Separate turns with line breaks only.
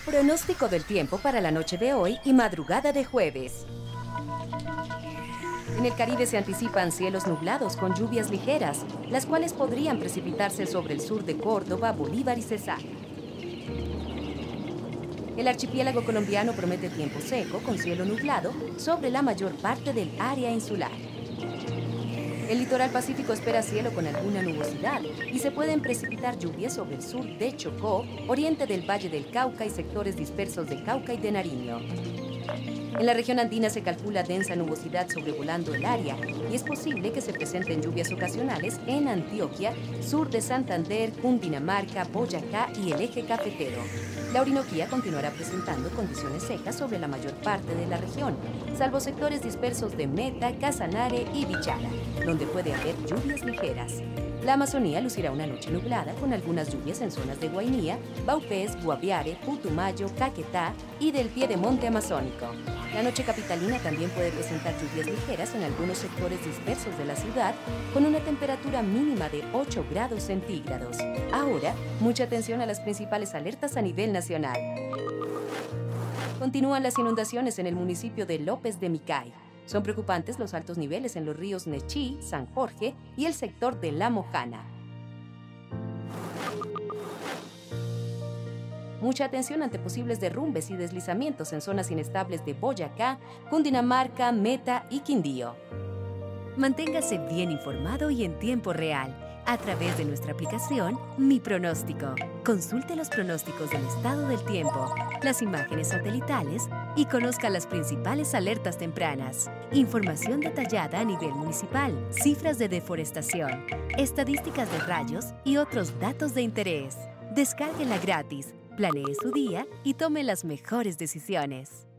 Pronóstico del tiempo para la noche de hoy y madrugada de jueves. En el Caribe se anticipan cielos nublados con lluvias ligeras, las cuales podrían precipitarse sobre el sur de Córdoba, Bolívar y Cesar. El archipiélago colombiano promete tiempo seco con cielo nublado sobre la mayor parte del área insular. El litoral pacífico espera cielo con alguna nubosidad y se pueden precipitar lluvias sobre el sur de Chocó, oriente del Valle del Cauca y sectores dispersos de Cauca y de Nariño. En la región andina se calcula densa nubosidad sobrevolando el área y es posible que se presenten lluvias ocasionales en Antioquia, sur de Santander, Cundinamarca, Boyacá y el eje cafetero. La Orinoquía continuará presentando condiciones secas sobre la mayor parte de la región, salvo sectores dispersos de Meta, Casanare y Bichara, donde puede haber lluvias ligeras. La Amazonía lucirá una noche nublada con algunas lluvias en zonas de Guainía, Vaupés, Guaviare, Putumayo, Caquetá y del piedemonte amazónico. La noche capitalina también puede presentar lluvias ligeras en algunos sectores dispersos de la ciudad, con una temperatura mínima de 8 grados centígrados. Ahora, mucha atención a las principales alertas a nivel nacional. Continúan las inundaciones en el municipio de López de Micay. Son preocupantes los altos niveles en los ríos Nechí, San Jorge y el sector de La Mojana. Mucha atención ante posibles derrumbes y deslizamientos en zonas inestables de Boyacá, Cundinamarca, Meta y Quindío. Manténgase bien informado y en tiempo real a través de nuestra aplicación Mi Pronóstico. Consulte los pronósticos del estado del tiempo, las imágenes satelitales y conozca las principales alertas tempranas. Información detallada a nivel municipal, cifras de deforestación, estadísticas de rayos y otros datos de interés. Descárguela gratis, planee su día y tome las mejores decisiones.